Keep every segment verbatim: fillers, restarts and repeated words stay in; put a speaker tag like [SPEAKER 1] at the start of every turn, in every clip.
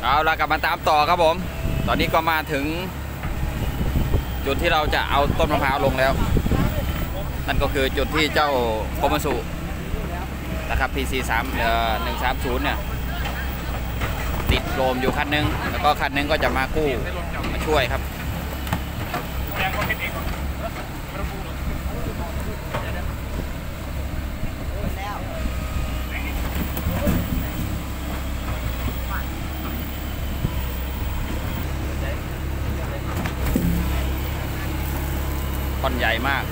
[SPEAKER 1] เอาละกลับมาตามต่อครับผมตอนนี้ก็มาถึงจุดที่เราจะเอาต้นมะพร้าวลงแล้วนั่นก็คือจุดที่เจ้าโคมัสุนะครับ พี ซี สาม เอ่อ หนึ่งสามศูนย์ เนี่ยติดโลมอยู่คันนึงแล้วก็คันนึงก็จะมากู้มาช่วยครับท่อนใหญ่มาก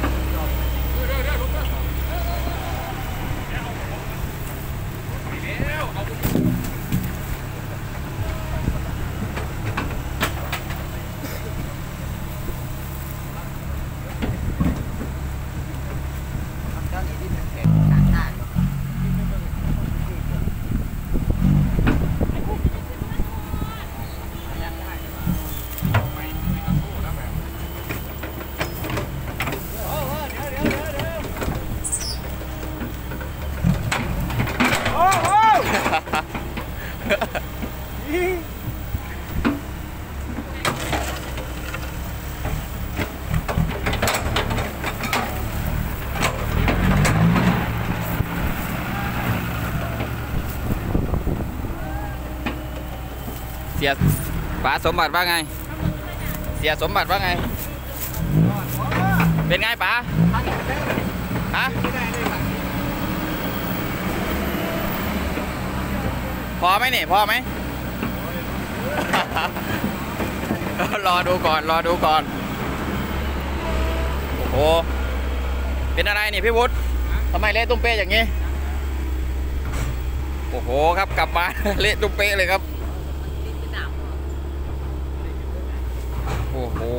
[SPEAKER 1] เสียป๋าสมบัติว่าไงเสียสมบัติว่าไงเป็นไงป๋าฮะพอไหมนี่พอไหม รอดูก่อนรอดูก่อนโอ้โหเป็นอะไรนี่พี่วุฒิทำไมเละตุ้มเป๊ะอย่างนี้โอ้โหครับกลับมา เละตุ้มเป๊ะเลยครับโอ้โห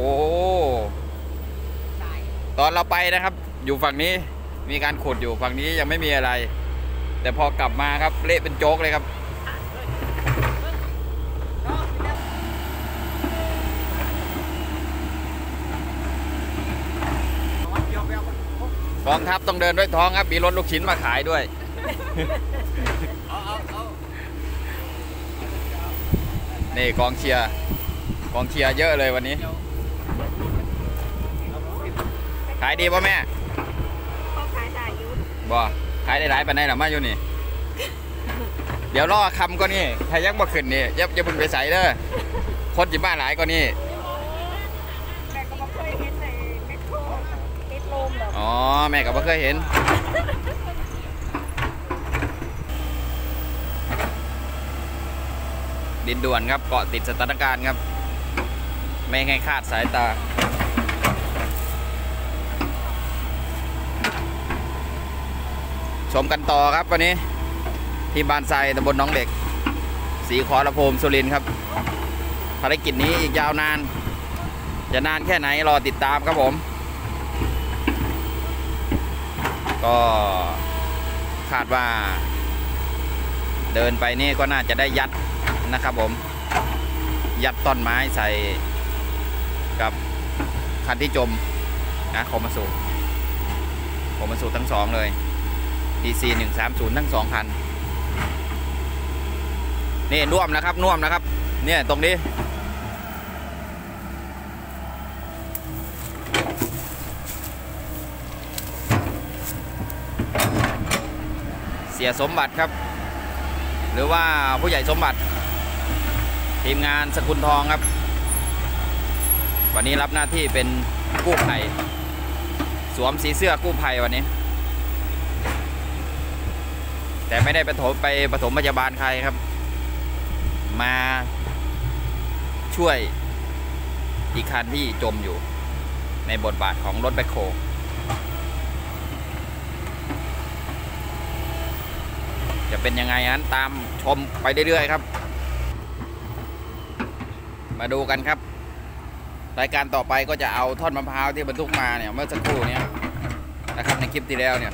[SPEAKER 1] ตอนเราไปนะครับอยู่ฝั่งนี้มีการขุดอยู่ฝั่งนี้ยังไม่มีอะไรแต่พอกลับมาครับเละเป็นโจ๊กเลยครับกองทัพต้องเดินด้วยท้องครับมีรถลูกชิ้นมาขายด้วย นี่กองเชียร์กองเชียร์เยอะเลยวันนี้ขายดีป่ะแม่ขายได้อยู่บ่ขายได้หลายปานใดหรอมาอยู่นี่ เดี๋ยวรอคำก็นี่ถ้ายังบ่ขึ้นนี่ยับยับบึงไปใส่เด้อคนจีบ้านหลายก็นี่แม่ก็บ่เคยเห็นในแมคโครติดลมหรออ๋อแม่ก็บ่เคยเห็นดินด่วนครับเกาะติดสถานการณ์ครับไม่ให้คาดสายตาชมกันต่อครับวันนี้ที่บ้านไซตำบลหนองเด็กศรีขอรภูมิสุรินทร์ครับภารกิจนี้อีกยาวนานจะนานแค่ไหนรอติดตามครับผมก็คาดว่าเดินไปนี่ก็น่าจะได้ยัดนะครับผมยัดต้นไม้ใส่กับคันที่จมนะโคมัสุโคมัสุทั้งสองเลย พี ซี หนึ่งสามศูนย์ทั้งสองคันนี่น่วมนะครับน่วมนะครับเนี่ยตรงนี้เสียสมบัติครับหรือว่าผู้ใหญ่สมบัติทีมงานสกุลทองครับวันนี้รับหน้าที่เป็นกู้ภัยสวมสีเสื้อกู้ภัยวันนี้แต่ไม่ได้ไปถมไปปฐมพยาบาลใครครับมาช่วยอีกคันที่จมอยู่ในบทบาทของรถแบ็คโฮจะเป็นยังไงนั้นตามชมไปเรื่อยๆครับมาดูกันครับรายการต่อไปก็จะเอาท่อนมะพร้าวที่บรรทุกมาเนี่ยเมื่อสักครู่นี้นะครับในคลิปที่แล้วเนี่ย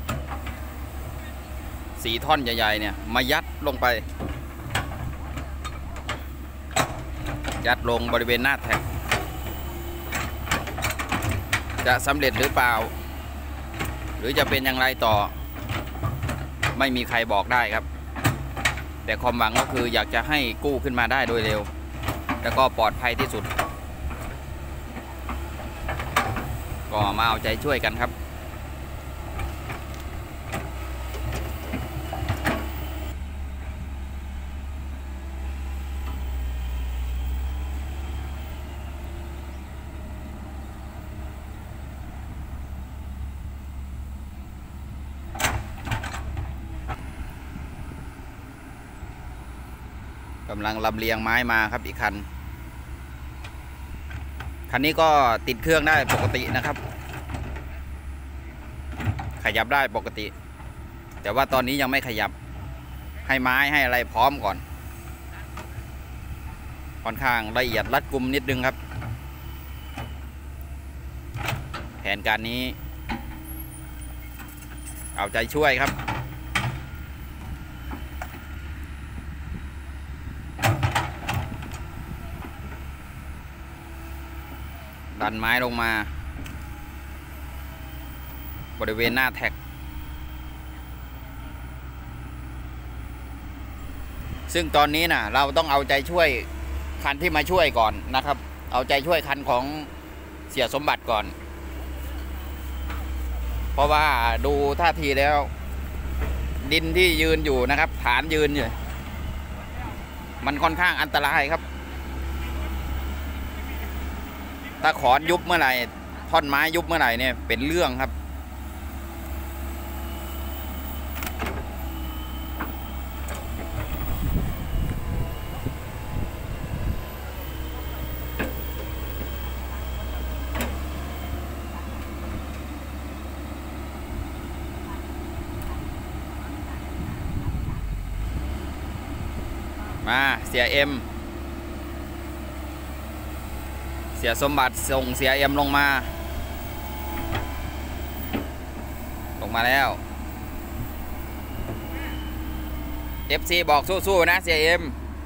[SPEAKER 1] สีท่อนใหญ่ๆเนี่ยมายัดลงไปยัดลงบริเวณหน้าแท็กจะสำเร็จหรือเปล่าหรือจะเป็นอย่างไรต่อไม่มีใครบอกได้ครับแต่ความหวังก็คืออยากจะให้กู้ขึ้นมาได้โดยเร็วแล้วก็ปลอดภัยที่สุดก็มาเอาใจช่วยกันครับกำลังลำเลียงไม้มาครับอีกคันคันนี้ก็ติดเครื่องได้ปกตินะครับขยับได้ปกติแต่ว่าตอนนี้ยังไม่ขยับให้ไม้ให้อะไรพร้อมก่อนค่อนข้างละเอียดรัดกุมนิดนึงครับแผนการนี้เอาใจช่วยครับดันไม้ลงมาบริเวณหน้าแท็กซึ่งตอนนี้นะเราต้องเอาใจช่วยคันที่มาช่วยก่อนนะครับเอาใจช่วยคันของเสียสมบัติก่อนเพราะว่าดูท่าทีแล้วดินที่ยืนอยู่นะครับฐานยืนอยู่มันค่อนข้างอันตรายครับถ้าขอนยุบเมื่อไหร่ท่อนไม้ยุบเมื่อไหร่เนี่ยเป็นเรื่องครับมาเสียเอ็มเสียสมบัติส่งเสียเอ็มลงมาลงมาแล้ว เอฟ ซี บอกสู้ๆนะเสียเอ็ม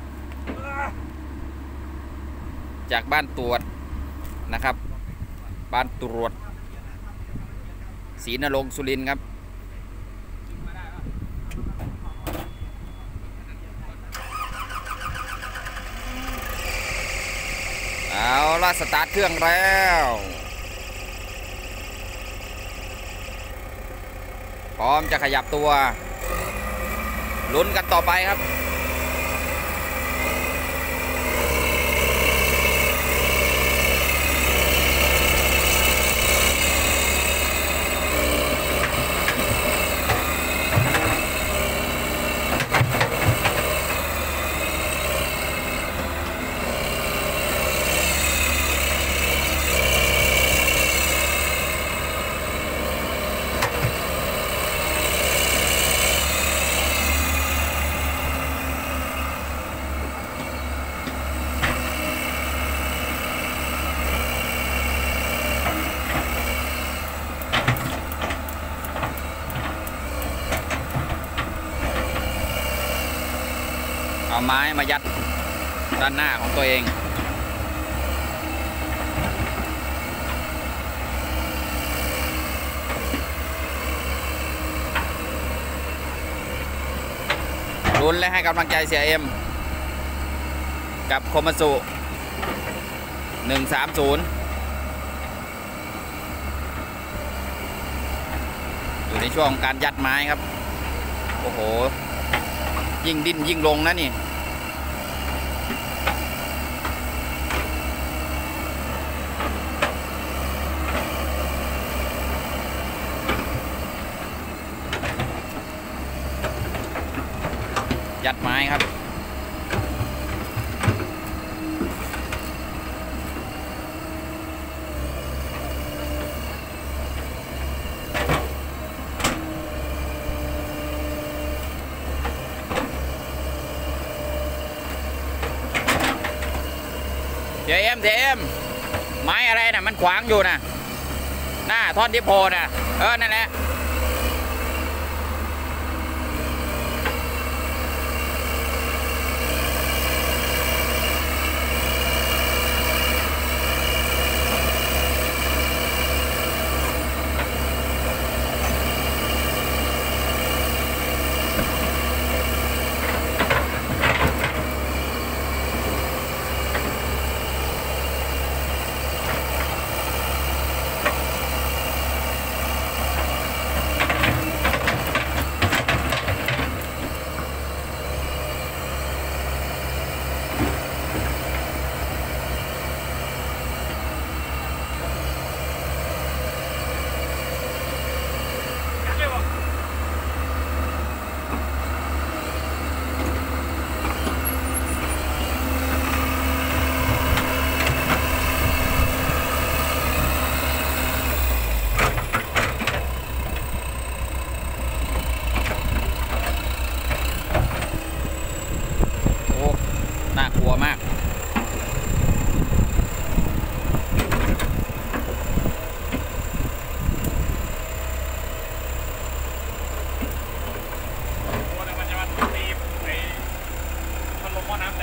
[SPEAKER 1] จากบ้านตรวจนะครับบ้านตรวจศรีนรงค์สุรินทร์ครับเอาล่ะสตาร์ทเครื่องแล้วพร้อมจะขยับตัวลุ้นกันต่อไปครับเอาไม้มายัดด้านหน้าของตัวเองลุ้นและให้กำลังใจเสียเอ็มกับโคมัตสุหนึ่งสามศูนย์อยู่ในช่วงการยัดไม้ครับโอ้โหยิ่งดิ้นยิ่งลงนะนี่ยัดไม้ครับเดี๋ยวเอ็มเดี๋ยวเอ็มไม้อะไรนะมันขวางอยู่นะหน้าท่อนที่โพน่ะเออนั่นแหละ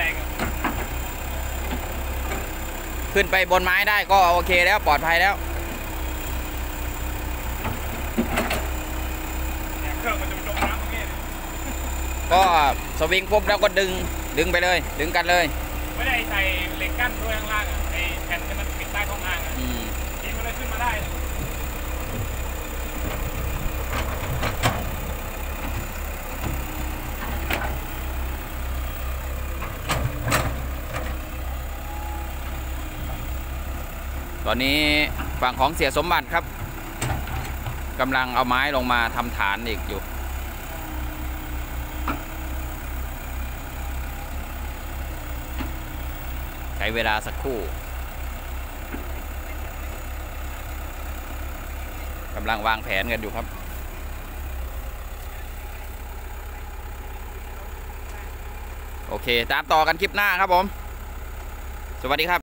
[SPEAKER 2] ครับ
[SPEAKER 1] ขึ้นไปบนไม้ได้ก็โอเคแล้วปลอดภัยแล้ว
[SPEAKER 2] เนี่ยเครื่องมันจะไปจมน้ำตรงนี้
[SPEAKER 1] ก็สวิงปุ๊บแล้วก็ดึงดึงไปเลยดึงกันเลย
[SPEAKER 2] ไม่ได้ใส่เหล็กกั้นด้วยข้างล่างอ่ะไอ้แผ่นที่มันปิดใต้ท้องอ่างอ่ะ
[SPEAKER 1] อืม
[SPEAKER 2] ทีมันเลยขึ้นมาได้
[SPEAKER 1] ตอนนี้ฝั่งของเสียสมบัติครับกำลังเอาไม้ลงมาทำฐานอีกอยู่ใช้เวลาสักครู่กำลังวางแผนกันอยู่ครับโอเคตามต่อกันคลิปหน้าครับผมสวัสดีครับ